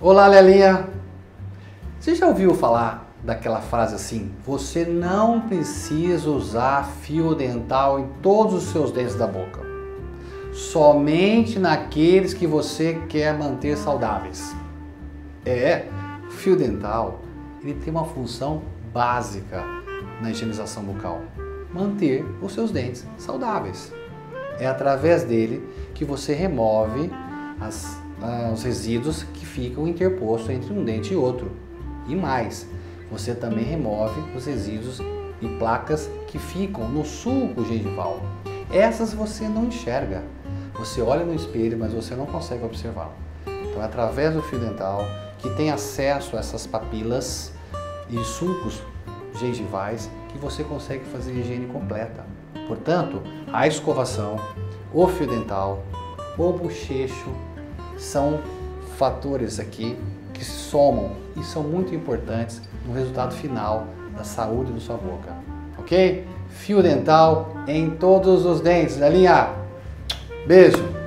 Olá, Lelinha! Você já ouviu falar daquela frase assim? Você não precisa usar fio dental em todos os seus dentes da boca. Somente naqueles que você quer manter saudáveis. O fio dental, ele tem uma função básica na higienização bucal. Manter os seus dentes saudáveis. É através dele que você remove os resíduos que ficam interpostos entre um dente e outro. E mais, você também remove os resíduos e placas que ficam no sulco gengival. Essas você não enxerga. Você olha no espelho, mas você não consegue observar. Então é através do fio dental que tem acesso a essas papilas e sulcos gengivais que você consegue fazer a higiene completa. Portanto, a escovação, o fio dental, o bochecho são fatores aqui que se somam e são muito importantes no resultado final da saúde da sua boca, ok? Fio dental em todos os dentes, Lelinha. Beijo!